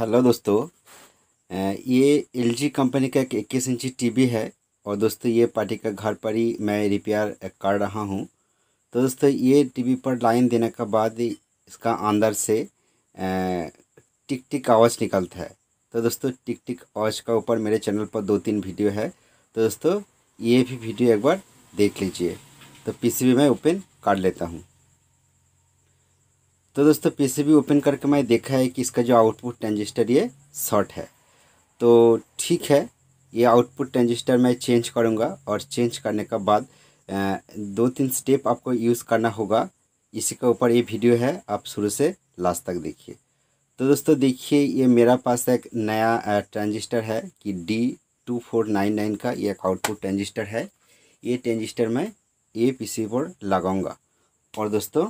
Hello दोस्तों। ये LG company का एक 21 इंची टीवी है। और दोस्तों ये पार्टी का घर पर ही मैं रिपेयर कर रहा हूँ। तो दोस्तों ये टीवी पर लाइन देने के बाद इसका अंदर से टिक टिक आवाज़ निकलता है। तो दोस्तों टिक टिक आवाज़ का ऊपर मेरे चैनल पर 2-3 वीडियो है। तो दोस्तों ये भी वीडियो एक बार देख लीजिए। तो पीसीबी मैं ओपन कर लेता हूँ। तो दोस्तों पीसीबी ओपन करके मैं देखा है कि इसका जो आउटपुट ट्रांजिस्टर ये शॉर्ट है। तो ठीक है, ये आउटपुट ट्रांजिस्टर मैं चेंज करूँगा और चेंज करने के बाद 2-3 स्टेप आपको यूज़ करना होगा। इसी के ऊपर ये वीडियो है, आप शुरू से लास्ट तक देखिए। तो दोस्तों देखिए, ये मेरा पास एक नया ट्रांजिस्टर है कि D2499 का ये एक आउटपुट ट्रांजिस्टर है। ये ट्रांजिस्टर मैं ये पीसीबी पर लगाऊंगा और दोस्तों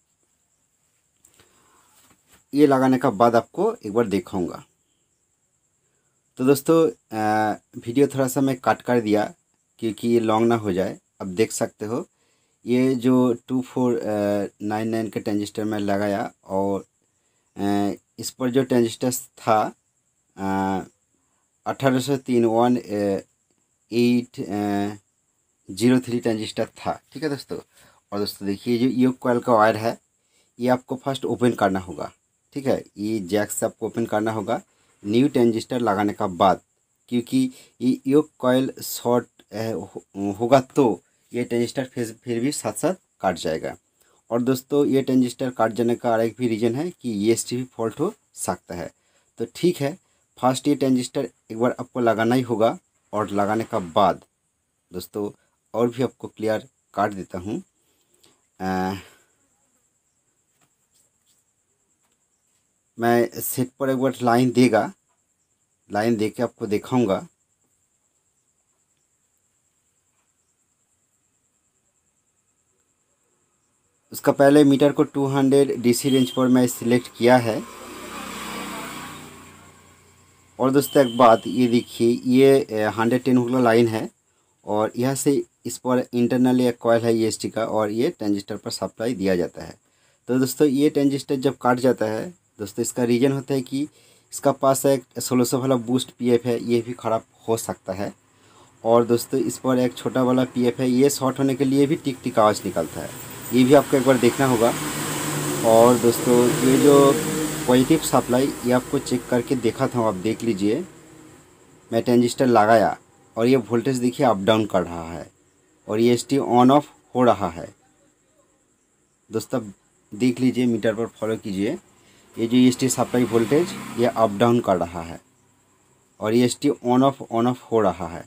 ये लगाने का बाद आपको एक बार दिखाऊंगा। तो दोस्तों वीडियो थोड़ा सा मैं कट कर दिया क्योंकि ये लॉन्ग ना हो जाए। अब देख सकते हो ये जो 2499 का ट्रांजिस्टर मैं लगाया और इस पर जो ट्रांजिस्टर था 1803 ट्रांजिस्टर था। ठीक है दोस्तों। और दोस्तों देखिए जो ये कॉइल का वायर है, ये आपको फर्स्ट ओपन करना होगा। ठीक है, ये जैक से आपको ओपन करना होगा न्यू ट्रांजिस्टर लगाने का बाद, क्योंकि ये योक कॉइल शॉर्ट होगा तो ये ट्रांजिस्टर फिर भी साथ साथ काट जाएगा। और दोस्तों ये ट्रांजिस्टर काट जाने का और एक भी रीज़न है कि EST भी फॉल्ट हो सकता है। तो ठीक है, फर्स्ट ये ट्रांजिस्टर एक बार आपको लगाना ही होगा और लगाने का बाद दोस्तों और भी आपको क्लियर काट देता हूँ। मैं सेट पर एक बार लाइन देगा, लाइन दे के आपको दिखाऊंगा। उसका पहले मीटर को 200 DC रेंज पर मैं सिलेक्ट किया है। और दोस्तों एक बात ये देखिए, ये 110 वाला लाइन है और यहाँ से इस पर इंटरनली एक कॉइल है EST का और ये ट्रांजिस्टर पर सप्लाई दिया जाता है। तो दोस्तों ये ट्रांजिस्टर जब काट जाता है दोस्तों, इसका रीज़न होता है कि इसका पास एक 1600 वाला बूस्ट PF है, ये भी ख़राब हो सकता है। और दोस्तों इस पर एक छोटा वाला PF है, ये शॉर्ट होने के लिए भी टिक टिक आवाज़ निकलता है। ये भी आपको एक बार देखना होगा। और दोस्तों ये जो पॉजिटिव सप्लाई ये आपको चेक करके देखा था, आप देख लीजिए। मैं ट्रांजिस्टर लगाया और ये वोल्टेज देखिए अप डाउन कर रहा है और EST ऑन ऑफ हो रहा है। दोस्तों देख लीजिए, मीटर पर फॉलो कीजिए। ये जो EST सप्लाई वोल्टेज ये अप डाउन कर रहा है और EST ऑन ऑफ हो रहा है।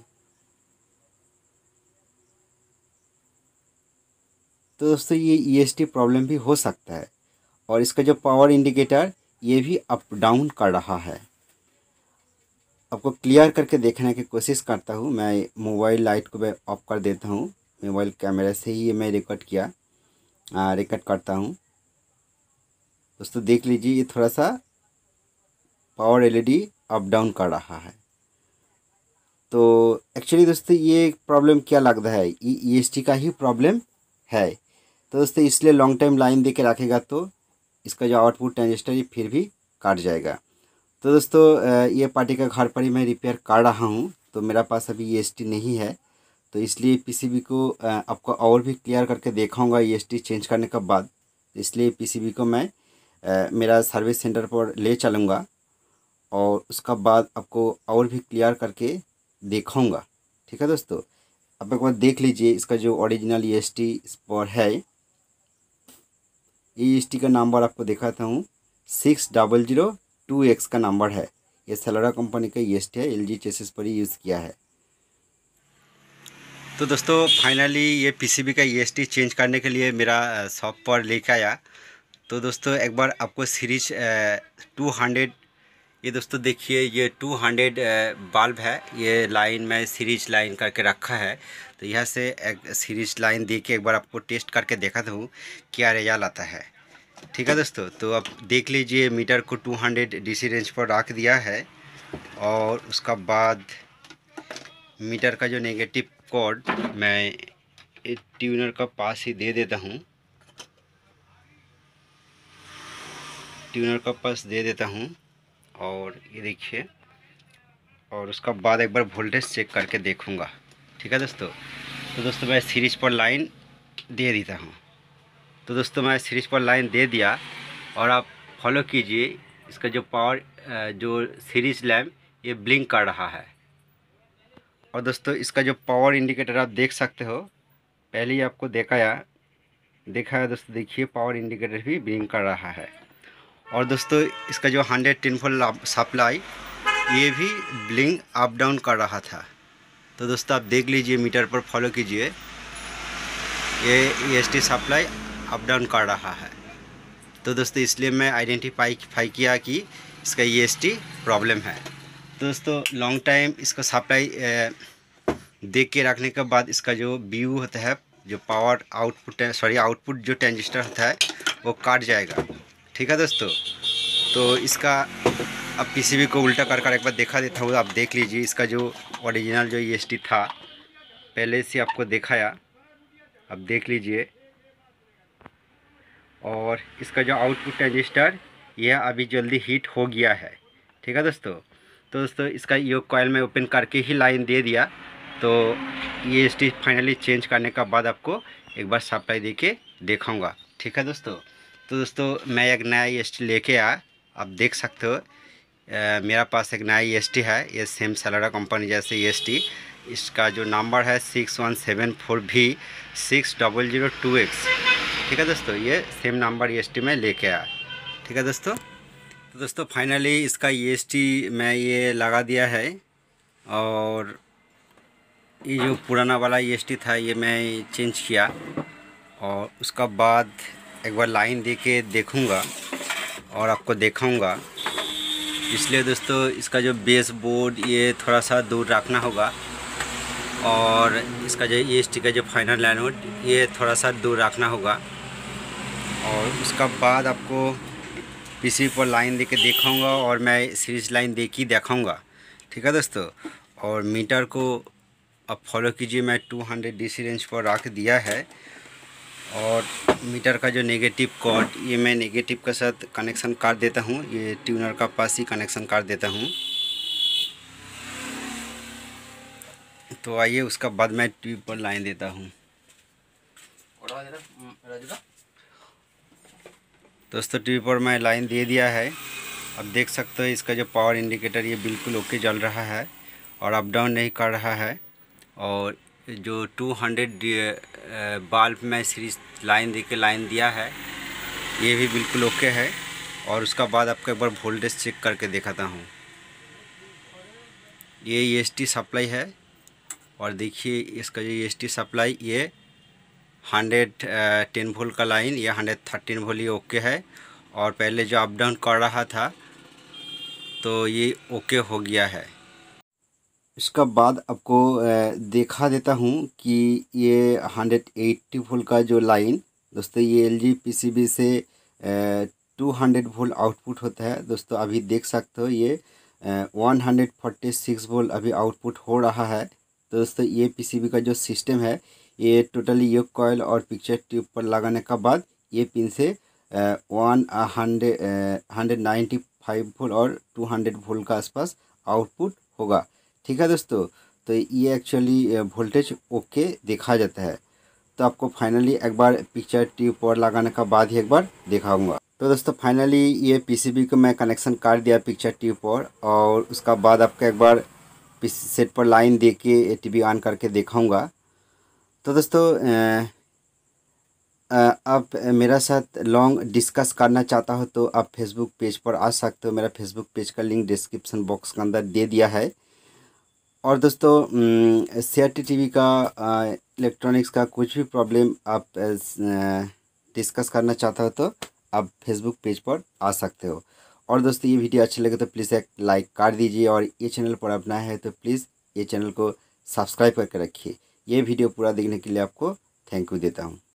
तो दोस्तों ये EST प्रॉब्लम भी हो सकता है और इसका जो पावर इंडिकेटर ये भी अप डाउन कर रहा है। आपको क्लियर करके देखने की कोशिश करता हूँ। मैं मोबाइल लाइट को मैं ऑफ कर देता हूँ। मोबाइल कैमरे से ही ये मैं रिकॉर्ड करता हूँ। दोस्तों देख लीजिए, ये थोड़ा सा पावर LED अप डाउन कर रहा है। तो एक्चुअली दोस्तों ये प्रॉब्लम क्या लगता है, ये EST का ही प्रॉब्लम है। तो दोस्तों इसलिए लॉन्ग टाइम लाइन दे के रखेगा तो इसका जो आउटपुट ट्रांजिस्टर ये फिर भी काट जाएगा। तो दोस्तों ये पार्टी का घर पर ही मैं रिपेयर कर रहा हूँ। तो मेरा पास अभी EST नहीं है, तो इसलिए पीसीबी को आपको और भी क्लियर करके दिखाऊंगा EST चेंज करने के बाद। इसलिए पीसीबी को मैं मेरा सर्विस सेंटर पर ले चलूँगा और उसका बाद आपको और भी क्लियर करके दिखाऊंगा। ठीक है दोस्तों, आप एक बार देख लीजिए। इसका जो ओरिजिनल EST इस पर है, EST का नंबर आपको दिखाता हूँ, 6002X का नंबर है। ये सेलोरा कंपनी का EST है, LG चेसिस पर ही यूज़ किया है। तो दोस्तों फाइनली ये पीसीबी का EST चेंज करने के लिए मेरा शॉप पर लेके आया। तो दोस्तों एक बार आपको सीरीज 200, ये दोस्तों देखिए ये 200 बल्ब है। ये लाइन में सीरीज लाइन करके रखा है। तो यहाँ से एक सीरीज लाइन दे के एक बार आपको टेस्ट करके देखा हूँ क्या रिजल्ट आता है। ठीक है दोस्तों, तो आप देख लीजिए मीटर को 200 DC रेंज पर रख दिया है और उसका बाद मीटर का जो नेगेटिव कोड मैं ट्यूनर का पास ही दे देता हूँ। ट्यूनर का पास दे देता हूँ और ये देखिए, और उसका बाद एक बार वोल्टेज चेक करके देखूँगा। ठीक है दोस्तों। तो दोस्तों मैं सीरीज पर लाइन दे देता हूँ। तो दोस्तों मैं सीरीज पर लाइन दे दिया और आप फॉलो कीजिए। इसका जो पावर जो सीरीज लैम्प ये ब्लिंक कर रहा है। और दोस्तों इसका जो पावर इंडिकेटर आप देख सकते हो, पहले ही आपको देखा है दोस्तों। देखिए पावर इंडिकेटर भी ब्लिंक कर रहा है। और दोस्तों इसका जो 110 वोल्ट सप्लाई ये भी ब्लिंक अप डाउन कर रहा था। तो दोस्तों आप देख लीजिए, मीटर पर फॉलो कीजिए, ये EST सप्लाई अप डाउन कर रहा है। तो दोस्तों इसलिए मैं आइडेंटिफाई किया कि इसका EST प्रॉब्लम है। तो दोस्तों लॉन्ग टाइम इसका सप्लाई देख के रखने के बाद इसका जो व्यू होता है, जो पावर आउटपुट जो ट्रांजिस्टर होता है वो काट जाएगा। ठीक है दोस्तों। तो इसका अब PCB को उल्टा कर एक बार दिखा देता हूँ। आप देख लीजिए, इसका जो ओरिजिनल जो EST था पहले से आपको दिखाया, अब देख लीजिए। और इसका जो आउटपुट ट्रांजिस्टर यह अभी जल्दी हीट हो गया है। ठीक है दोस्तों। तो दोस्तों इसका योक कॉइल में ओपन करके ही लाइन दे दिया। तो EST फाइनली चेंज करने का बाद आपको एक बार सप्लाई दे के दिखाऊँगा। ठीक है दोस्तों। तो दोस्तों मैं एक नया EST लेके आया, आप देख सकते हो। मेरा पास एक नया EST है, ये सेम सेलेरा कंपनी जैसे EST। इसका जो नंबर है 6174V6002X। ठीक है दोस्तों, ये सेम नंबर EST में लेके आया। ठीक है दोस्तों। तो दोस्तों फाइनली इसका EST मैं ये लगा दिया है। और ये जो पुराना वाला EST था ये मैं चेंज किया। और उसका बाद एक बार लाइन दे के देखूँगा और आपको दिखाऊँगा। इसलिए दोस्तों इसका जो बेस बोर्ड ये थोड़ा सा दूर रखना होगा। और इसका जो EST का जो फाइनल एनोड ये थोड़ा सा दूर रखना होगा। और उसका बाद आपको PCB पर लाइन दे के दिखाऊँगा और मैं सीरीज लाइन दे के दिखाऊँगा। ठीक है दोस्तों। और मीटर को आप फॉलो कीजिए, मैं 200 DC रेंज पर रख दिया है। और मीटर का जो नेगेटिव कॉर्ड ये मैं नेगेटिव के साथ कनेक्शन कर देता हूँ। ये ट्यूनर का पास ही कनेक्शन कर देता हूँ। तो आइए उसका बाद मैं ट्यूब पर लाइन देता हूँ। दोस्तों ट्यूब पर मैं लाइन दे दिया है। अब देख सकते हो इसका जो पावर इंडिकेटर ये बिल्कुल ओके जल रहा है और अप डाउन नहीं कर रहा है। और जो 200 बल्ब में सीरीज लाइन दे के लाइन दिया है ये भी बिल्कुल ओके है। और उसका बाद आपको एक बार वोल्टेज चेक करके दिखाता हूँ। ये EST सप्लाई है और देखिए इसका जो EST सप्लाई ये 110 वोल्ट का लाइन, ये 113 वोल्ट ये ओके है। और पहले जो अप डाउन कर रहा था तो ये ओके हो गया है। इसका बाद आपको दिखा देता हूँ कि ये 180 वोल्ट का जो लाइन दोस्तों ये LG PCB से 200 वोल्ट आउटपुट होता है। दोस्तों अभी देख सकते हो ये 146 वोल्ट अभी आउटपुट हो रहा है। तो दोस्तों ये PCB का जो सिस्टम है ये टोटली योक कॉइल और पिक्चर ट्यूब पर लगाने का बाद ये पिन से 195 वोल्ट और 200 वोल्ट का आसपास आउटपुट होगा। ठीक है दोस्तों। तो ये एक्चुअली वोल्टेज ओके देखा जाता है। तो आपको फाइनली एक बार पिक्चर ट्यूब पर लगाने का बाद ही एक बार दिखाऊंगा। तो दोस्तों फाइनली ये PCB को मैं कनेक्शन कर दिया पिक्चर ट्यूब पर। और उसका बाद आपका एक बार सेट पर लाइन दे के TV ऑन करके दिखाऊंगा। तो दोस्तों आप मेरा साथ लॉन्ग डिस्कस करना चाहता हो तो आप फेसबुक पेज पर आ सकते हो। मेरा फेसबुक पेज का लिंक डिस्क्रिप्शन बॉक्स के अंदर दे दिया है। और दोस्तों CRT TV का इलेक्ट्रॉनिक्स का कुछ भी प्रॉब्लम आप डिस्कस करना चाहता हो तो आप फेसबुक पेज पर आ सकते हो। और दोस्तों ये वीडियो अच्छी लगे तो प्लीज़ एक लाइक कर दीजिए। और ये चैनल पर अपना है तो प्लीज़ ये चैनल को सब्सक्राइब करके रखिए। ये वीडियो पूरा देखने के लिए आपको थैंक यू देता हूँ।